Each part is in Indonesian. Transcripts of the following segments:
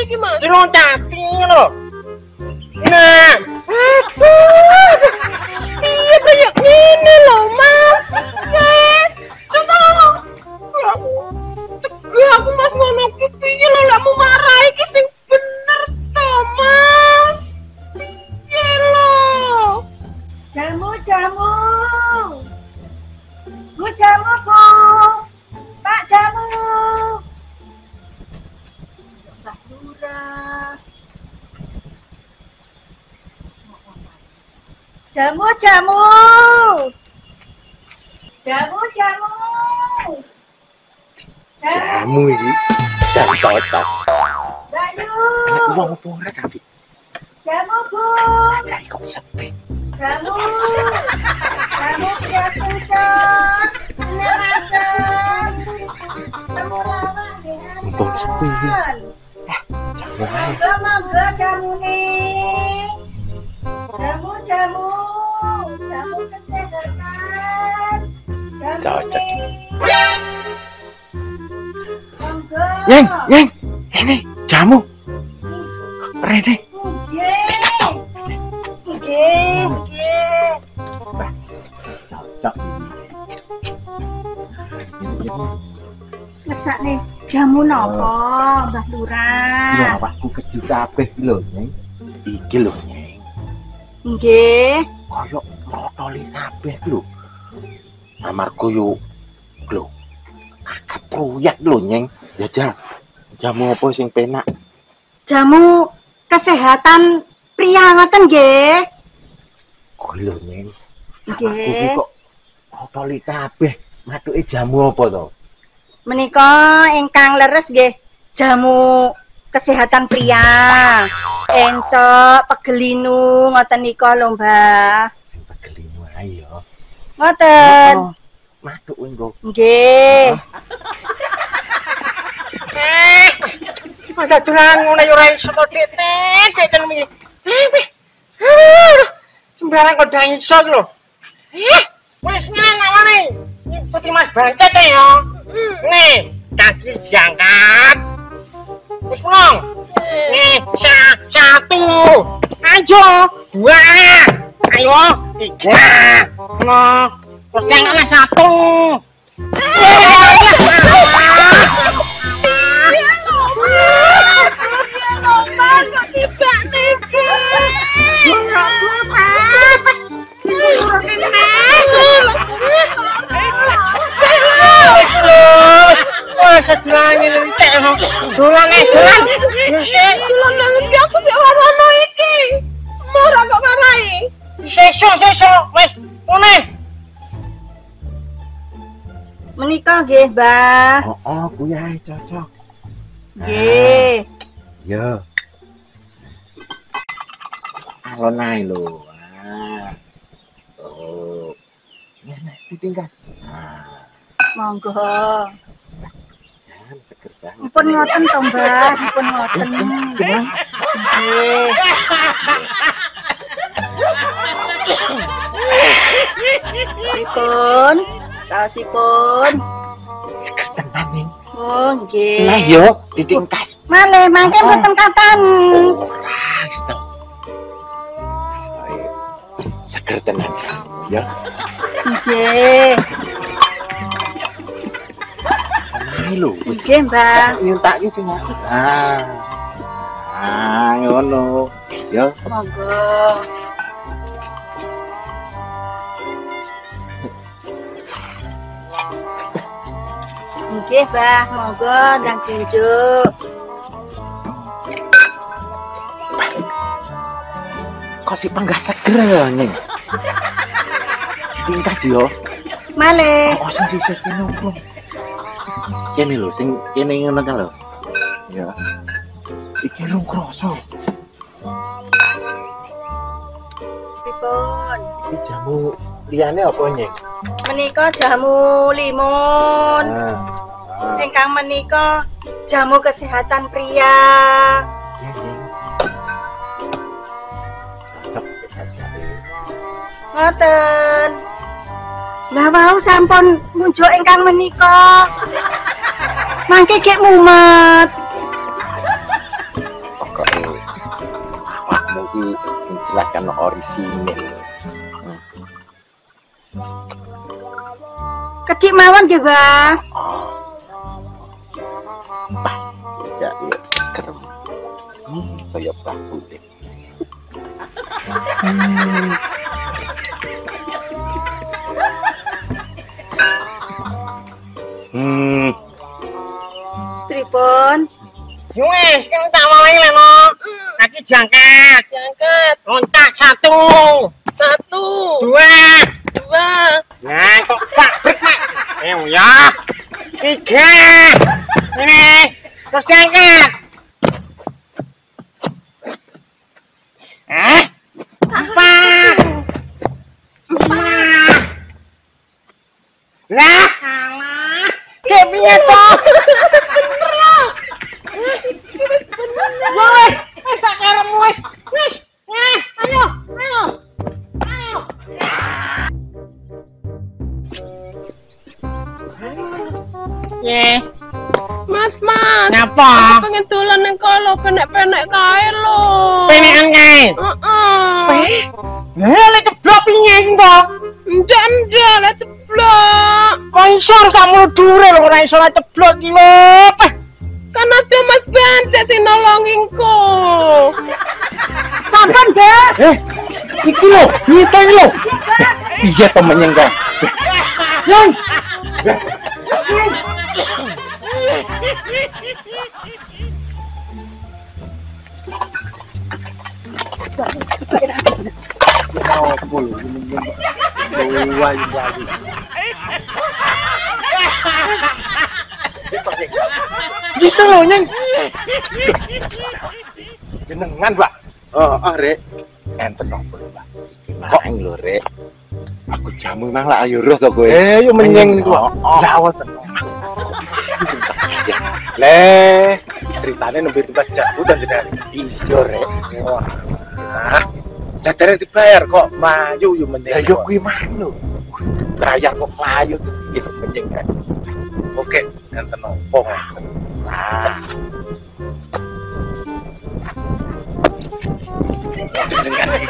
iki, Mas? Diloncati lho. Nah, Aduh. Piye kaya ngene lho, Mas? Coba lho. Cegah aku Mas ngono ki piye lho lek mu marah iki sing bener to, Mas? Piye lho? Jamu. Bu jamu, Bu. Pak jamu. Mbak Lurah. Jamu. jamu iki jan cocok. Mbak Yu. Nek wong ora tapi Jamu, Bu. cari kok sepi. Jamu siap pucet. Ini masuk. Temu lama dengan Mumpung sepi. Jamu ae. Monggo jamu nih. Jamu kesehatan. Jamu Cocok. nih. Monggo. Yeng, ini jamu. Rene. Nggih. Cocok. Masak nih jamu nopo, Mbah Ya Lurah? awakku keju kabeh lho, Nyeng. Iki lho, Nyeng. Nggih. Kaya rotoli kabeh lho. Amarga yo lho. Kakak truyek lho, Nyeng. Ya jamu apa sing penak? Jamu kesehatan pria ngoten nggih. Kok lho, Nyeng. Nggih. Aku iki kok rotoli kabeh. Matuke jamu apa to? Menika ingkang leres nggih jamu kesehatan pria. Encok, pegelinu ngoten nika lho, Mbah. Sing pegelimu ae yo. Ngoten. Matuk engko. Nggih. Pada dolan ngono ya ora iso to, Dik. Iki. Sembarang kok dang iso iki lho. Wis nang ngene. Putri Mas Bantet ya. Nih, kaki diangkat. Wis long. Nih, satu. Ayo, dua. Ayo, tiga. Nah, terus jangan satu. Sedolan entek dolan dolan. Dolan ngendi aku sik warono iki. Ora kok marai. Sesuk wis ngene. Menika nggih, Mbah. Oh, kuwi ae cocok. Nggih. Ya. Alon ae lho. Oh. Nek ditinggal. Monggo. Seger banget. Ampun ngoten to, Mbah. Ampun ngoten. Nggih. Pripun? Kaosipun. Seger tenan ning. Oh, nggih. Lah yo ditingkas. Malih mangke mboten katan. Ora isto. Seger tenan ya. Nggih. Ae lho. Nggih, Mbah. Nyuntake sing apik. Ngono. Ya. Monggo. Nggih, Mbah. Monggo ndang tunjuk. Kok si panggah seger ning. Tingkas yo. Malih. Oh, sing sisih kene opo? Kene lho, sing kene ngono kan lho. Ya. Iki rung kroso. Pripun? Iki jamu liyane apa, Nyeng? Menika jamu limun. Ingkang menika jamu kesehatan pria. Ngoten. Lah wau sampun munjuk ingkang menika. Mangke gek mumet. sing jelas kan orisinil. Kedik mawon nggih, Bang. Sejak ya seger. Kaya baku deh. Tripun. Wes, kan tak mau ini lho. Kaki jangkat. Loncat 1. 2. Nah, kok pabrek, Mak. Ya. 3. Ini. Terus jangkat. 4. 5. Lah, alah. Kayak piye toh? Bener loh. Wes, sakaremu wes. Ayo. Mas, Napa? aku pengen dolan nang kono penek-penek kae lho. Penekan kae. Heeh. Lek ceblok piye iki kok? Ndak lah ceblok. Kok iso sakmono dure lho ora iso ceblok iki lho. Kan ada Mas Bancek sing nolonginku. Sampun, Mbak. Iki lho, duite iki lho. Iya temennya enggak. Yang. Gitu loh, Nyeng. Jenengan, Pak. Rek. Enten nopo lho, Pak. Kok lho, Rek. Aku jamu nang lak ayo roh to kowe. Yo menyeng niku. Lawat tenan. Le, ceritane nembe tugas jamu dan jenengan. Iya, Rek. Nah, dadare dibayar kok maju yo menyeng. Ya yo kuwi mah lho. Bayar kok melayu gitu menyeng kan. Oke, enten nopo. Nah. Jenengan iki.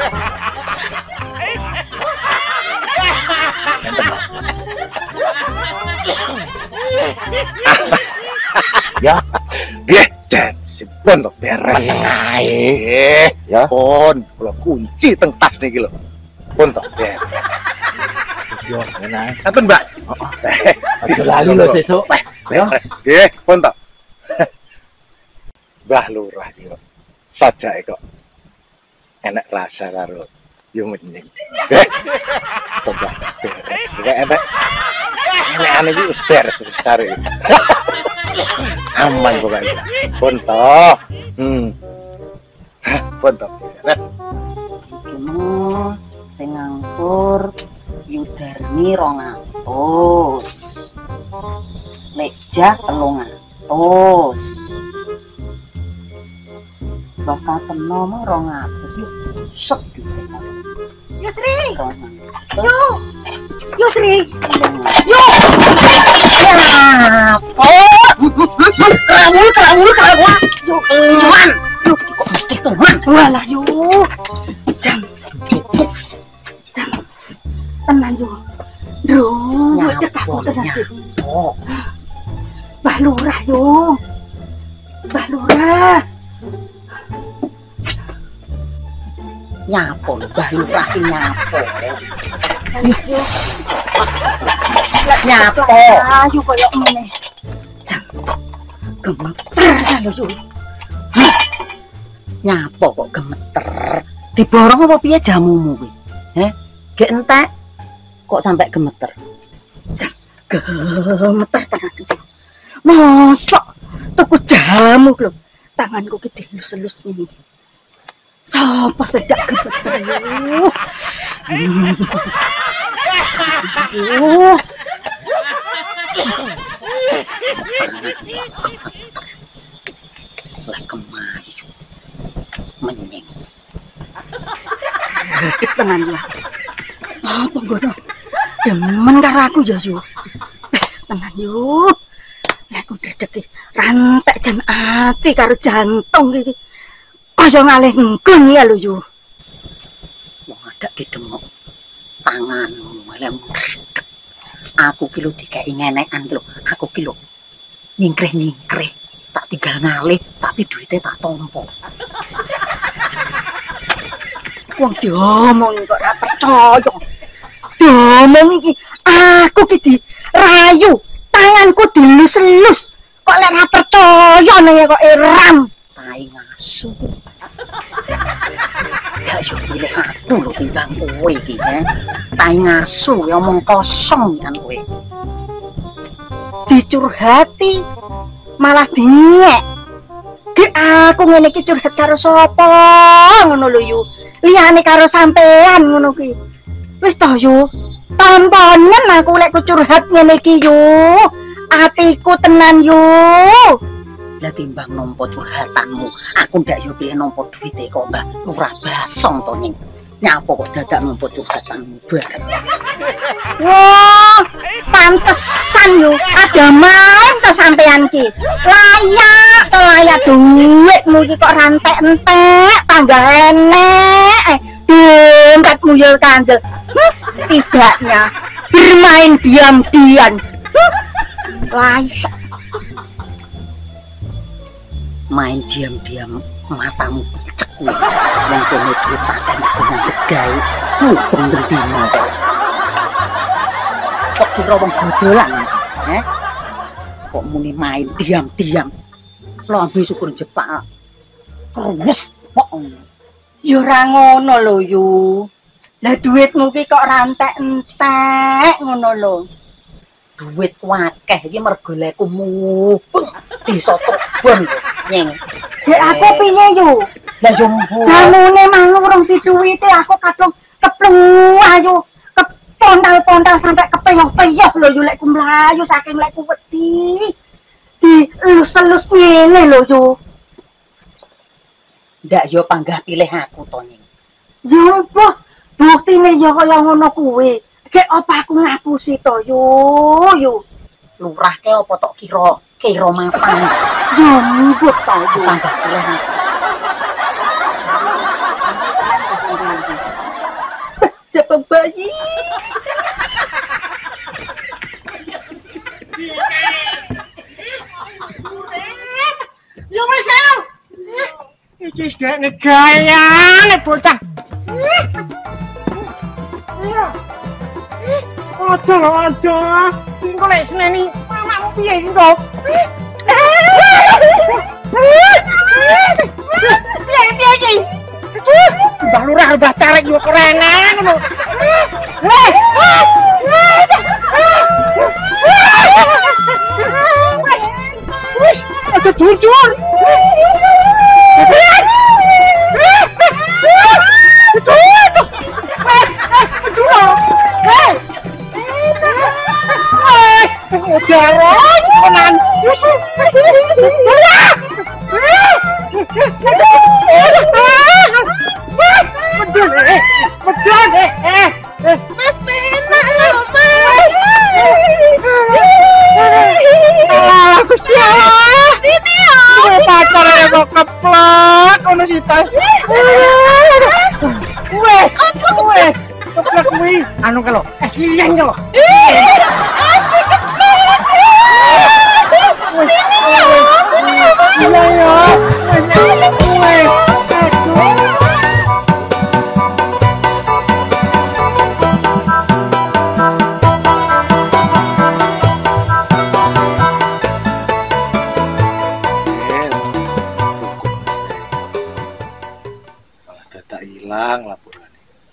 Ya, dan sipun to beres ae. Ya, pun kula kunci teng tas niki lho. Pun to beres. Yo, enak. Ampun, Mbak. Heeh. Lali lho sesuk. Beres. Nggih, pun to. Mbah Lurah iki kok sajake kok enak rasa karo yo menyeng. Setelah beres, kayak enak. Enak iki wis beres wis cari. Aman pokoknya. Ponto. Ponto beres. Iki mu sing ngangsur Yudarmi 200. Lekjah 300. Bakal teno mah 200 yuk. Set gitu. Yusri. 200. Yusri. Yo. Kamu. Yo, cuman. Yo, kok mesti teman. Walah yo. Jam. Tenang yo. Duh, aku tenang. Mbah Lurah yo. Mbah Lurah. Nyapo, Mbah Lurah iki nyapo. Nyapo. Ayo koyo ngene. Jam. Gemeter yo. Nyapo kok gemeter. Diborong apa piye jamumu kuwi? Gek entek kok sampai gemeter. Gemeter tenan. Mosok tuku jamu lho. Tanganku ki dilus-elus ngene iki. Sapa sedak gemeter yo. Lah kemayu. Menyeng. Dek tenan ya. Apa ngono? Demen karo aku ya yo. Tenan yo. Lah aku rezeki rantek jan ati karo jantung iki. Kaya ngalih nggon ya lho yo. dak didemuk tanganmu lem. Aku ki lho dikeki ngenekan lho. Aku ki lho nyingkreh-nyingkreh tak tinggal ngalih tapi duitnya tak tompo. Wong diomong kok ora percaya. Diomong iki aku ki dirayu, tanganku dilus-lus. Kok lek ora percaya nang kok eram. Tai ngasu. Gak yo pilih aku lho timbang kowe iki, Tai ngasu ya omong kosong kan kowe. Dicurhati malah dinyek. Ki aku ngene iki curhat karo sapa ngono lho yu. Liyane karo sampean ngono ki. Wis toh yu. Tamponen aku lek curhat ngene iki yu. Atiku tenan yu. Lah timbang nampa curhatanmu, aku ndak yo pilih nampa duite kok, Mbah. Ora basong to nying. Nyapa kok dadak nampa curhatanmu bareng. Wah, pantesan yo. Ada main to sampean ki. Layak duitmu iki kok rantek-entek, tangga enek. Dompetmu yo kandel. Tidaknya bermain diam-diam. Layak. Main diam-diam matamu picek kuwi. Wong kene duit paten gunung begae. Kuping bendino kok. Kok kira wong dodolan, Kok muni main diam-diam. Lambe syukur jepak. Kruwes kok. Ya ora ngono lho yu. Lah duitmu ki kok rantek-entek ngono lho. Duit akeh iki mergo leku mubeng desa Tobon nyeng. Dek aku piye yu? Lah yo mbuh. Jamune mang urung diduwiti aku kadung keplung ayu. Kepontal-pontal sampai kepeyoh-peyoh lho yu lek ku mlayu saking lek ku wedi. Dilus-elus ngene lho yu. Ndak yo panggah pilih aku to nyeng. Ya apa? Buktine ya kaya ngono kuwi. Kek apa aku ngapusi to yu. Lurah ke apa tok kira matang. Ya mbut to yu. Panggah pilih aku. Jepang bayi. Yo Marcel. Iki gak negayane bocah. Ada. Engko lek seneni mamamu piye iki kok? Lek piye iki? Mbah Lurah mbah Carek yo kerenan ngono. Wis, aja jujur. Darah tenan. Mas penak lho, Mas. Ah, Gusti Allah. Sini yo. Pacar kok keplek ngono sih tas. Weh, keplek kuwi. Anu kalau es liyang kalau. Asik keplek. Sini yo. Iya ya. Weh. Hilang laporan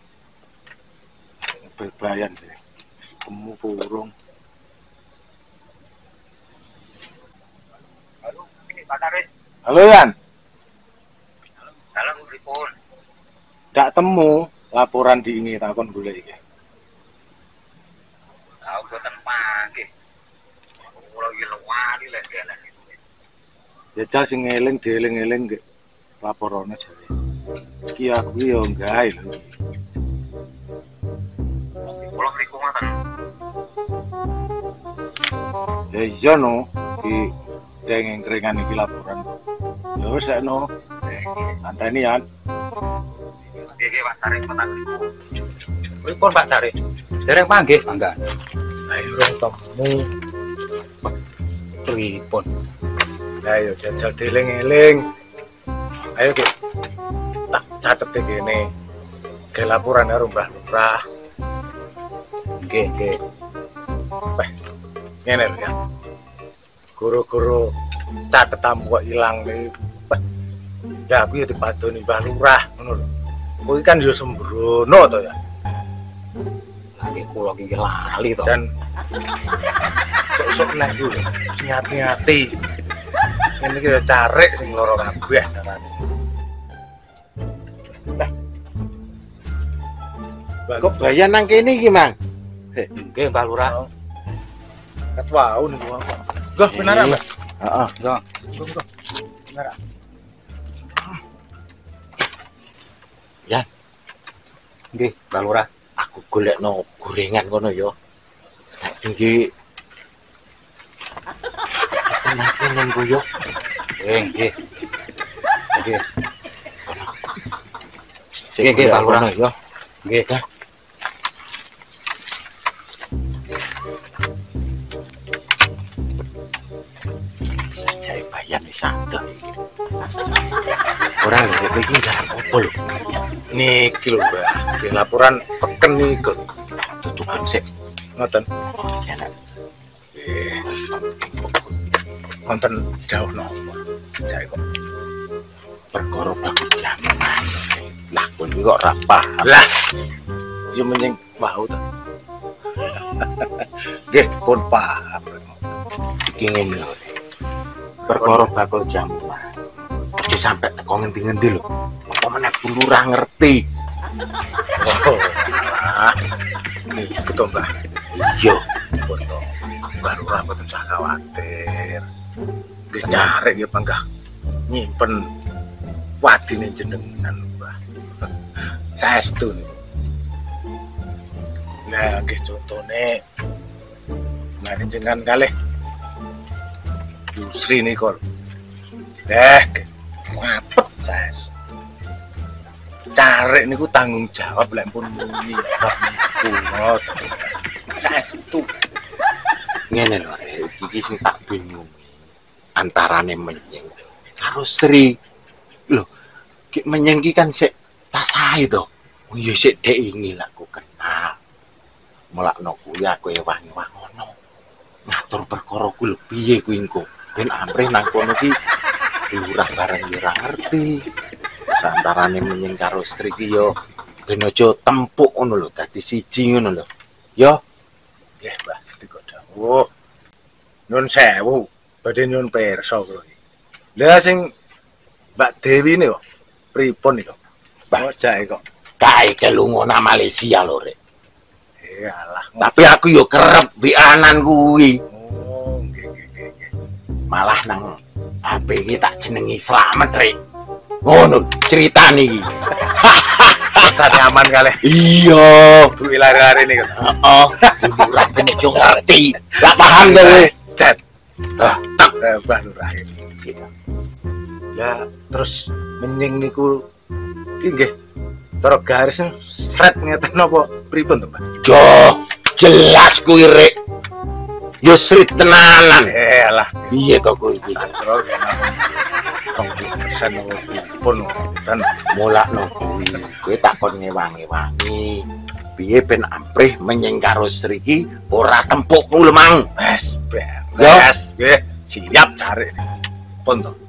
berbayan deh temu burung. Halo, ini Pak Tarik. Halo Yan, Dalam pripun? ndak temu laporan diingi takon golek iki. Aku boten panggih. Kula iki lewani lek kene. Jajal sing eling dieling-eling nggih laporane jare. Iki aku yo gawe lho. Kula mriku ngoten. Ya iya no, iki dengeng keringan iki laporan. Ya wis no. Anteni Yan. Nggih, Pak. Cari mata niku. Pripun Pak Cari? Dereng panggih, mangga. Ayo rong temu. Pripun? Ayo jajal dieling-eling. Ayo Ki. Tak catet kene. Ke laporan karo Mbah Lurah. Nggih. Ngene lho ya. Guru-guru catetam kok ilang iki. Ya aku ya dipadoni Mbah Lurah ngono lho. Kowe kan yo sembrono to ya. Lagi kula iki lali to. Dan sok-sok nek ku sing hati-hati. Ngene iki ya carek sing loro kabeh carane. Kok bayan nang kene iki, Mang? Nggih, Mbah Lurah. Ket wau niku apa. Goh bener Mbak. Heeh. Yo. Bener. Ya, Nggih, Mbah Lurah. aku golekno gorengan kono ya. Nek tinggi tenang kene nggo yo. Nggih. Nggih, Mbah Lurah. ya. Nggih. Sajake bayan wis santai. Ora lho, kowe iki garap opo lho? Niki lho Mbak. Di laporan peken niku. Tutupan sik. Ngoten. Ya, Nak. Wonten dawuh napa? Jare kok. Perkara bagus jaman. Lah, kowe iki kok ora paham. Lah. Yo menyang wau to. Nggih, pun paham. Iki ngene lho. Perkara bakul jamu. Ojo sampe teko ngendi-ngendi lho. Apa meneh pun ora ngerti. Oh. Ah. Niku to, Mbah. Iya, Pun to. Baru ora mboten usah kuwatir. Nggih carek nggih panggah nyimpen wadine jenengan, Mbah. Saestu niku. Nah, nggih contone mari jenengan kalih Yusri niku. Ngapet saestu. Carek niku tanggung jawab lek pun nyiap niku. Saestu. ngene lho, iki sing tak bingung. Antarane menyeng karo Sri. Lho, ki menyeng ki kan sik tasae to. Oh iya sik dek wingi lak ku kenal. Mulakno kuwi aku ewangi-wangi ngono. Ngatur perkara ku lho piye kuwi engko. Ben amrih nang kono ki lurah bareng yo ora ngerti. Santarane menyeng karo Sri ki yo ben aja tempuk ngono lho, dadi siji ngono lho. Yo, Nggih, Mbah, sedika dawuh. Nyun sewu, badhe nyun pirsa kula iki. Lah sing Mbak Dewi niku pripun niku? Mbah. Ojake kok. kae kelungo nang Malaysia lho, Rek. Alah. Tapi aku yo kerep wianan kuwi. Oh, nggih. Malah nang HP iki tak jenengi Slamet, Rek. Ngono ceritane iki. Rasane aman kalih. Iya. Duwe lari-lari niku. Heeh. Lurah ben aja ngerti. Lah paham to wis. Cet. Cak. Mbah Lurah. Lah terus menying niku iki nggih cara garis sret ngeten napa pripun to, Mbah? Yo, jelas kuwi, Rek. Yo Sri tenanan. Alah. Piye to kuwi iki? Terus persen pun dan Mulakno kuwi. Kowe takon ngewangi-wangi. Piye ben amprih menyeng karo Sri iki ora tempuk lho, Mang. wes beres nggih siap cari pun to.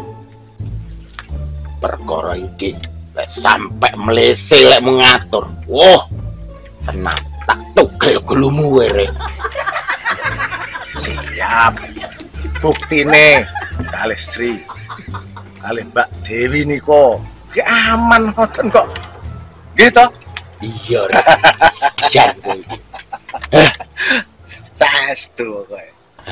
Perkara iki lek sampe mlese lek mengatur. Wah. Tenang, tak tugel gulumu Rek. Siap. Buktine kalih Sri. Kalih Mbak Dewi niko. Ki aman ngoten kok. Nggih to? Iya, Rek. Jan kowe iki. Saestu kowe.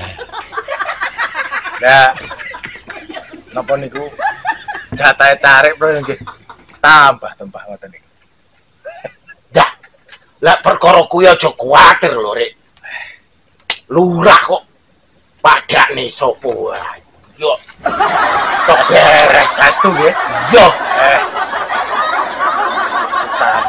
Lah napa niku jatahe tarik bro nggih. Tambah ngoten niku. Dah. Lah perkara kuwi aja kuwatir lho, Rek. Lurah kok padane sapa wae. Yo. Kok beres saestu nggih. Yo.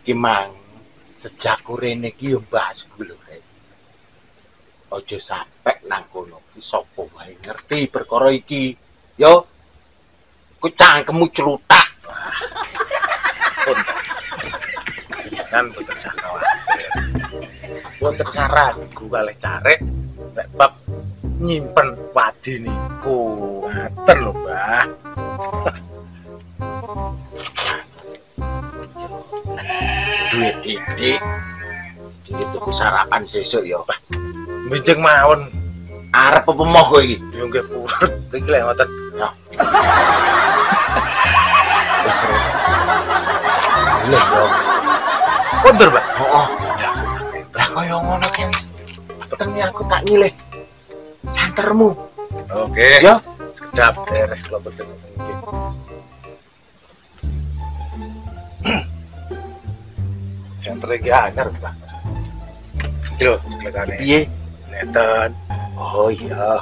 iki mang sejak rene iki yo mbahas kuwi lho. Aja sampe nang kono ki sapa wae ngerti perkara iki. Yo. Ku cangkemmu celutak. Pun. Kan boten usah khawatir. Boten ragu kalih carek nek bab nyimpen padi niku. Ngaten lho, Mbah. Duit iki tuku sarapan sesuk ya. Minjeng mawon Arep apa moh kowe iki? yo nggih purut iki lek ngoten. Ya. Wis ora. Boleh yo. Pundur, Mbak. Heeh. Lah kaya ngono kan. Petenge aku tak nyilih santermu. Oke. Ya. Sekedap beres kalau betul mungkin. Sentre iki anyar, Mbak. Iki lho, ceklekane. Piye? Neten. Oh iya.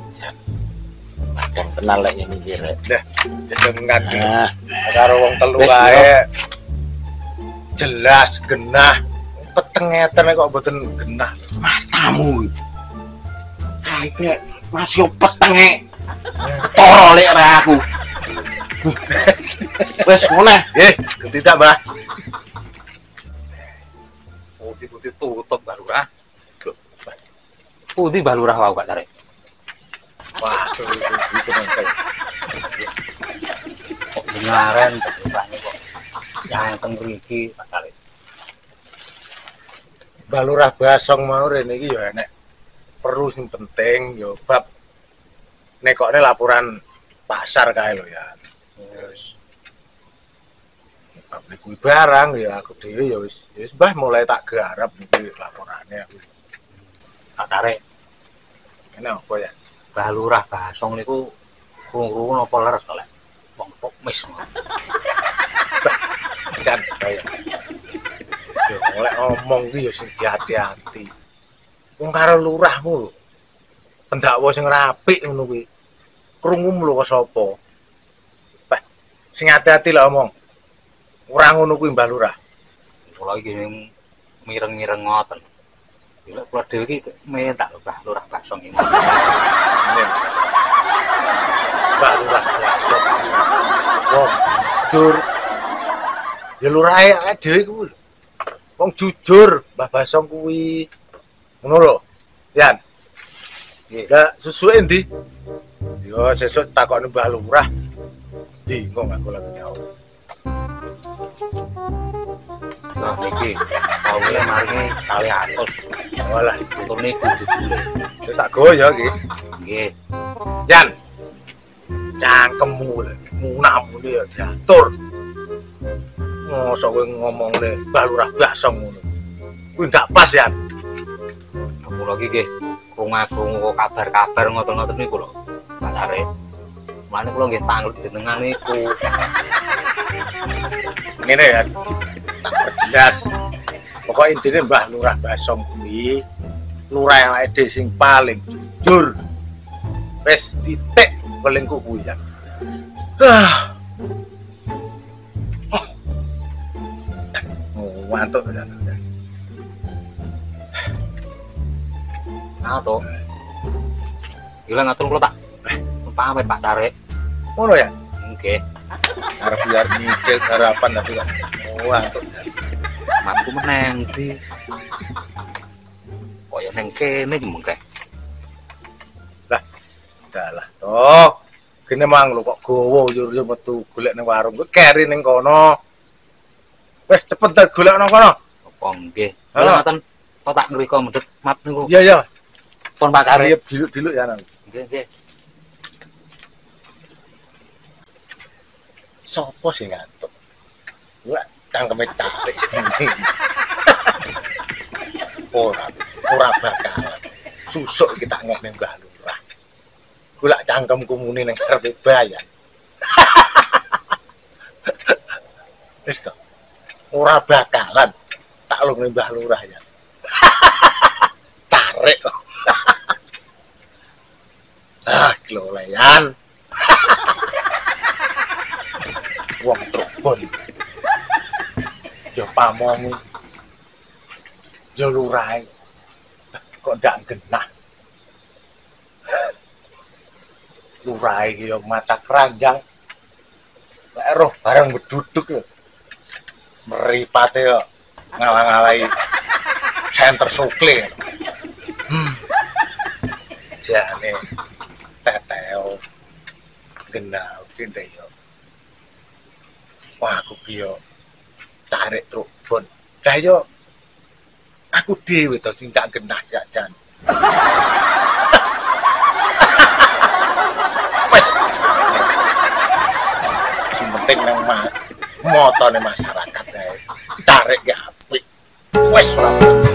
Yang kenal lek nyemi rek. Dah, jenengan Nah, karo wong telu Wes, wae. Jelas genah. Petengeten kok mboten genah. matamu. Kae masih petenge. Toro lek ora aku. Wes ngono. Nggih, tidak, Mbah. Putih-putih tutup Mbak Lurah. Putih Mbak Lurah wau Kak Tarik. Wah, itu nonton. Kok dengaran terusane kok. Yang teng mriki Kak Tarik. Mbah Lurah Basong mau rene iki ya enek perlu sing penting ya bab nekokne laporan pasar kae lho ya. Terus bab kuwi barang ya aku dhewe ya wis Mbah mulai tak garap iki laporane aku. Kak Tarik, Enak apa ya? Mbah Lurah Basong niku krungu napa leres kok lek wong pokmis. Kan kaya. Yo oleh ngomong ki ya sing hati-hati. Wong karo lurahmu lho. Pendakwa sing rapik ngono kuwi. Krungumu lho kok sapa? Bah, sing hati-hati lah omong. Ora ngono kuwi Mbah Lurah. Kula iki mireng-mireng ngoten. Lek kula dhewe iki mentak lho Mbah Lurah Basong iki. Mbah Lurah Basong. Wong jujur. Ya lurahe awake dhewe kuwi lho. Wong jujur Mbah Basong kuwi. Ngono lho. Yan. Ya sesuai ndi? Yo sesuk takokne Mbah Lurah. Bingung aku lagi nyaut. Nah niki saule maringi 200. Walah, Tur niku dibule. wis tak gowo ya iki. Nggih. Yan. Cangkemmu lho, munamune ya diatur. Mosok kowe ngomongne Mbah Lurah Basong ngono. Kuwi ndak pas, Yan. Kula iki nggih krungu kabar-kabar ngoten-ngoten niku lho. Pak Tarik. Mulane kula nggih tanggel jenengan niku. Ngene ya. Tak perjelas. Pokok intine Mbah Lurah Basong kuwi lurah awake dhewe sing paling jujur. Wis titik pelingku kuwi ya. Ngantuk ya. Nah to. Gila ngatur kula tak. Pamit Pak Tarik. Ngono ya. Nggih. Arep biar nyicil harapan tapi kok ngantuk ya. Matku meneng di. Kaya neng kene iki mengke. Dalah toh. Kene mang lho kok gowo yo metu golek ning warung. Kowe keri ning kono. Wes cepet ta golek nang kono. Apa nggih. Halo. Kula ngoten kok tak ngriko medhek mat niku. Iya ya. Pun Pak Tarik. Arep diluk-diluk ya nang. Nggih nggih. Sopo sing ngantuk? Wah, cangkeme carik sini. Ora bakal. Susuk kita ngene Mbah Lurah. Golek cangkemku muni ning ngarepe bayan. Wis to. Ora bakalan tak lunge Mbah Lurah ya. Carik. Ah, kloleyan. Wong trobon. yo pamong yo lurai kok ndak genah lurai yo mata keranjang lek roh bareng beduduk yo meripate yo ngalang-alai senter sukle jane teteo genah kene yo wah aku yo tarik truk bon dah yo aku dhewe to sing tak genah ya jan wes sing penting nang motone masyarakat ae tarik ya apik wes ora